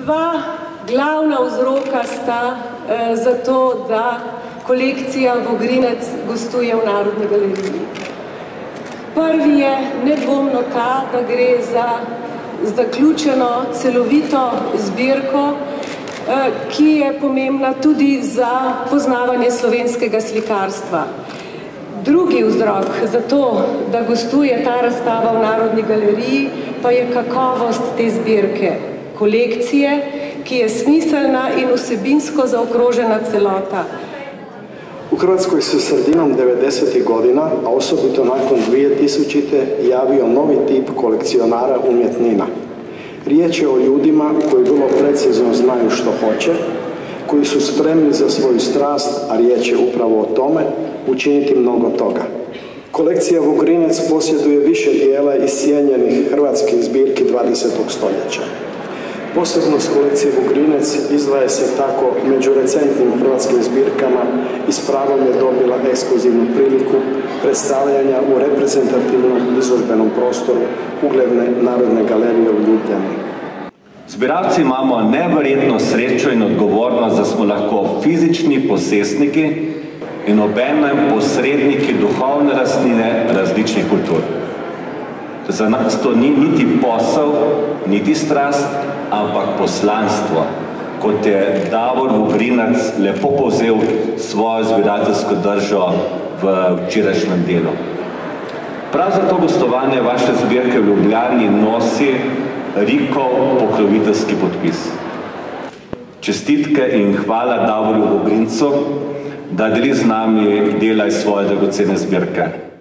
Dva glavna vzroka sta za to, da kolekcija Vogrinec gostuje v Narodni galeriji. Prvi je nedvomno ta, da gre za zaključeno celovito zbirko, ki je pomembna tudi za poznavanje slovenskega slikarstva. Drugi vzrok za to, da gostuje ta razstava v Narodni galeriji, pa je kakovost te zbirke, kolekcije, ki je smiselna in vsebinsko zaokrožena celota. U Hrvatskoj se sredinom 90. godina, a osobito nakon 2000. javio novi tip kolekcionara umjetnina. Riječ je o ljudima koji vrlo precizno znaju što hoće, koji su spremni za svoju strast, a riječ je upravo o tome, učiniti mnogo toga. Kolekcija Vogrinec posjeduje više dijela iz cijenjenih hrvatskih zbirki 20. stoljeća. Posebnost kolekcije Vogrinec izdvaja se tako među recentnim hrvatskim zbirkama i s pravom je dobila ekskluzivnu priliku predstavljanja u reprezentativnom izložbenom prostoru ugledne Narodne galerije u Ljubljani. Zbiralci imamo neverjetno srečo in odgovornost, da smo lahko fizični posestniki in obenem posredniki duhovne rastline različnih kultur. Za nas to ni niti posel, niti strast, ampak poslanstvo, kot je Davor Vogrinec lepo povzel svojo zbirateljsko držo v včerajšnjem delu. Prav zato gostovanje vaše zbirke v Ljubljani nosi Rikov pokroviteljski podpis. Čestitke in hvala Davorju Vogrincu, da deli z nami dela iz svoje dragocene zbirke.